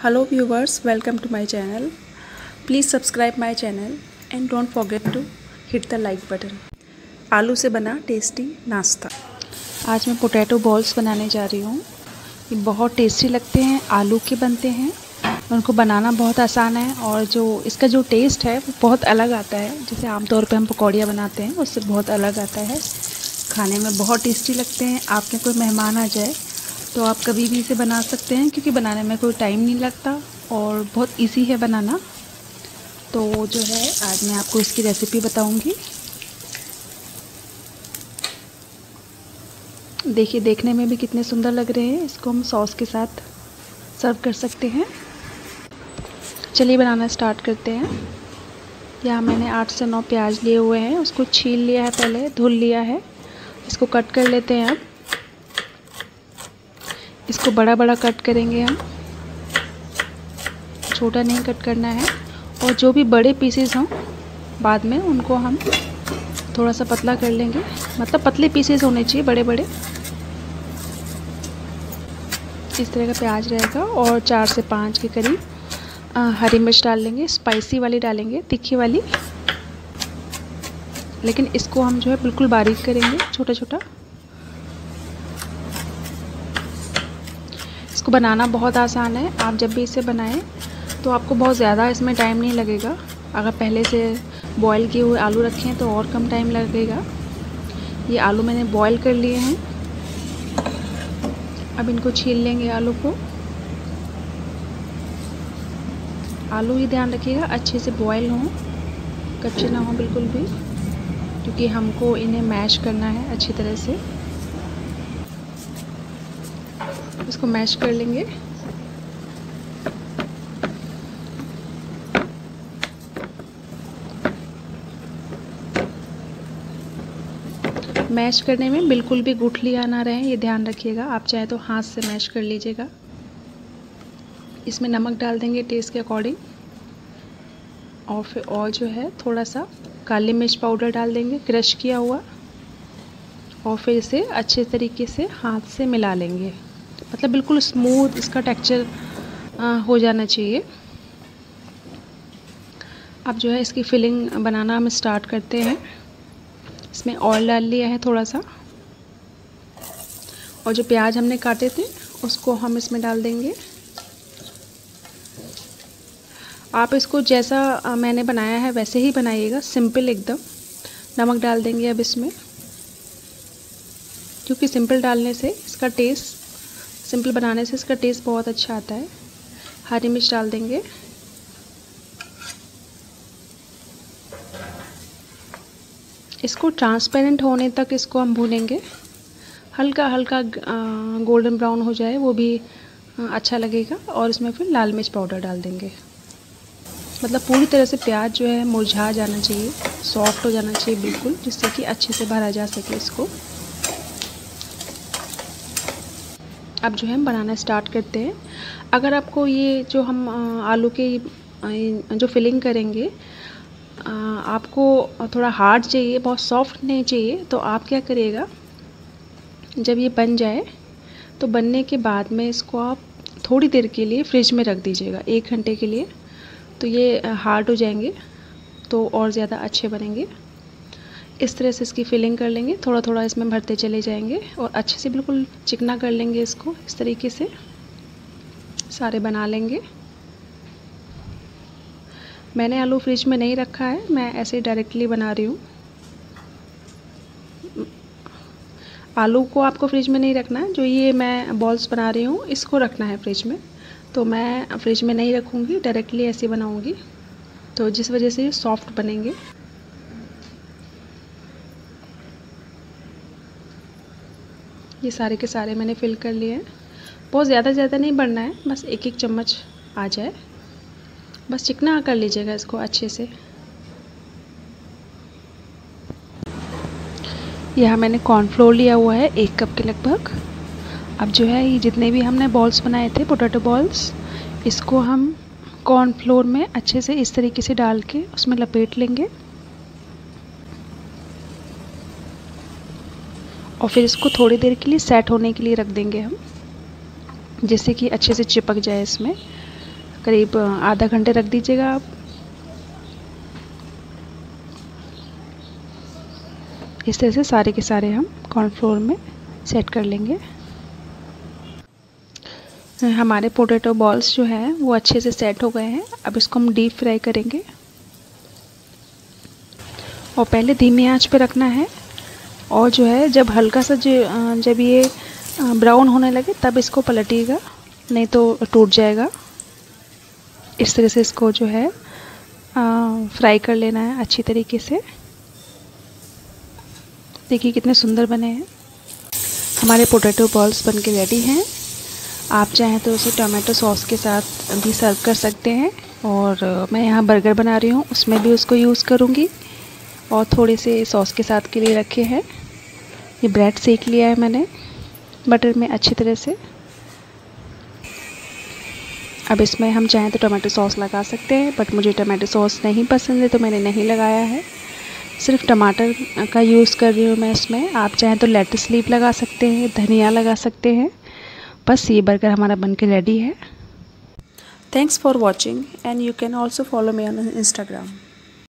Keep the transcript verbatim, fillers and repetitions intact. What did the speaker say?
Hello viewers, welcome to my channel. Please subscribe my channel and don't forget to hit the like button. आलू से बना tasty नाश्ता। आज मैं potato balls बनाने जा रही हूँ। ये बहुत टेस्टी लगते हैं, आलू के बनते हैं, उनको बनाना बहुत आसान है और जो इसका जो टेस्ट है वो बहुत अलग आता है। जैसे आमतौर पे हम पकौड़ियाँ बनाते हैं उससे बहुत अलग आता है, खाने में बहुत टेस्टी लगते हैं। आपके कोई मेहमान आ जाए तो आप कभी भी इसे बना सकते हैं, क्योंकि बनाने में कोई टाइम नहीं लगता और बहुत इजी है बनाना। तो जो है आज मैं आपको इसकी रेसिपी बताऊंगी। देखिए देखने में भी कितने सुंदर लग रहे हैं। इसको हम सॉस के साथ सर्व कर सकते हैं। चलिए बनाना स्टार्ट करते हैं। यहाँ मैंने आठ से नौ प्याज लिए हुए हैं, उसको छील लिया है, पहले धुल लिया है। इसको कट कर लेते हैं। अब इसको बड़ा बड़ा कट करेंगे हम, छोटा नहीं कट करना है। और जो भी बड़े पीसेस हों बाद में उनको हम थोड़ा सा पतला कर लेंगे, मतलब पतले पीसेस होने चाहिए, बड़े बड़े। इस तरह का प्याज रहेगा और चार से पाँच के करीब आ, हरी मिर्च डाल लेंगे। स्पाइसी वाली डालेंगे, तीखी वाली, लेकिन इसको हम जो है बिल्कुल बारीक करेंगे, छोटा छोटा। इसको बनाना बहुत आसान है। आप जब भी इसे बनाएं तो आपको बहुत ज़्यादा इसमें टाइम नहीं लगेगा। अगर पहले से बॉईल किए हुए आलू रखें तो और कम टाइम लगेगा। ये आलू मैंने बॉईल कर लिए हैं। अब इनको छील लेंगे आलू को। आलू ही ध्यान रखिएगा अच्छे से बॉईल हों, कच्चे ना हों बिल्कुल भी, क्योंकि हमको इन्हें मैश करना है अच्छी तरह से। इसको मैश कर लेंगे। मैश करने में बिल्कुल भी गुठलियाँ ना रहें, ये ध्यान रखिएगा। आप चाहे तो हाथ से मैश कर लीजिएगा। इसमें नमक डाल देंगे टेस्ट के अकॉर्डिंग, और फिर और जो है थोड़ा सा काली मिर्च पाउडर डाल देंगे क्रश किया हुआ, और फिर इसे अच्छे तरीके से हाथ से मिला लेंगे। मतलब बिल्कुल स्मूथ इसका टेक्सचर हो जाना चाहिए। अब जो है इसकी फिलिंग बनाना हम स्टार्ट करते हैं। इसमें ऑयल डाल लिया है थोड़ा सा, और जो प्याज हमने काटे थे उसको हम इसमें डाल देंगे। आप इसको जैसा मैंने बनाया है वैसे ही बनाइएगा, सिंपल एकदम। नमक डाल देंगे अब इसमें, क्योंकि सिंपल डालने से इसका टेस्ट, सिंपल बनाने से इसका टेस्ट बहुत अच्छा आता है। हरी मिर्च डाल देंगे। इसको ट्रांसपेरेंट होने तक इसको हम भूनेंगे। हल्का हल्का गोल्डन ब्राउन हो जाए वो भी अच्छा लगेगा। और इसमें फिर लाल मिर्च पाउडर डाल देंगे। मतलब पूरी तरह से प्याज जो है मुरझा जाना चाहिए, सॉफ्ट हो जाना चाहिए बिल्कुल, जिससे कि अच्छे से भरा जा सके इसको। अब जो है हम बनाना स्टार्ट करते हैं। अगर आपको ये जो हम आलू के जो फिलिंग करेंगे आपको थोड़ा हार्ड चाहिए, बहुत सॉफ्ट नहीं चाहिए, तो आप क्या करिएगा, जब ये बन जाए तो बनने के बाद में इसको आप थोड़ी देर के लिए फ्रिज में रख दीजिएगा, एक घंटे के लिए। तो ये हार्ड हो जाएंगे तो और ज़्यादा अच्छे बनेंगे। इस तरह से इसकी फिलिंग कर लेंगे, थोड़ा थोड़ा इसमें भरते चले जाएंगे और अच्छे से बिल्कुल चिकना कर लेंगे इसको। इस तरीके से सारे बना लेंगे। मैंने आलू फ्रिज में नहीं रखा है, मैं ऐसे डायरेक्टली बना रही हूँ। आलू को आपको फ्रिज में नहीं रखना है। जो ये मैं बॉल्स बना रही हूँ इसको रखना है फ्रिज में, तो मैं फ्रिज में नहीं रखूँगी, डायरेक्टली ऐसे बनाऊँगी, तो जिस वजह से ये सॉफ्ट बनेंगे। ये सारे के सारे मैंने फिल कर लिए हैं। बहुत ज़्यादा ज़्यादा नहीं बनना है, बस एक एक चम्मच आ जाए, बस चिकना कर लीजिएगा इसको अच्छे से। यहाँ मैंने कॉर्नफ्लोर लिया हुआ है एक कप के लगभग। अब जो है ये जितने भी हमने बॉल्स बनाए थे पोटैटो बॉल्स, इसको हम कॉर्नफ्लोर में अच्छे से इस तरीके से डाल के उसमें लपेट लेंगे, और फिर इसको थोड़ी देर के लिए सेट होने के लिए रख देंगे हम, जिससे कि अच्छे से चिपक जाए इसमें। करीब आधा घंटे रख दीजिएगा आप। इस तरह से सारे के सारे हम कॉर्नफ्लोर में सेट कर लेंगे। हमारे पोटैटो बॉल्स जो हैं वो अच्छे से सेट हो गए हैं। अब इसको हम डीप फ्राई करेंगे और पहले धीमी आंच पे रखना है, और जो है जब हल्का सा जो जब ये ब्राउन होने लगे तब इसको पलटिएगा, नहीं तो टूट जाएगा। इस तरह से इसको जो है फ्राई कर लेना है अच्छी तरीके से। देखिए कितने सुंदर बने हैं। हमारे पोटैटो बॉल्स बनके रेडी हैं। आप चाहें तो उसे टोमेटो सॉस के साथ भी सर्व कर सकते हैं, और मैं यहाँ बर्गर बना रही हूँ उसमें भी उसको यूज़ करूँगी, और थोड़े से सॉस के साथ के लिए रखे हैं। ये ब्रेड सेक लिया है मैंने बटर में अच्छी तरह से। अब इसमें हम चाहें तो टोमेटो सॉस लगा सकते हैं, बट मुझे टोमेटो सॉस नहीं पसंद है तो मैंने नहीं लगाया है। सिर्फ टमाटर का यूज़ कर रही हूँ मैं इसमें। आप चाहें तो लेट्स लीफ लगा सकते हैं, धनिया लगा सकते हैं। बस ये बर्गर हमारा बनके रेडी है। Thanks for watching and you can also follow me on Instagram.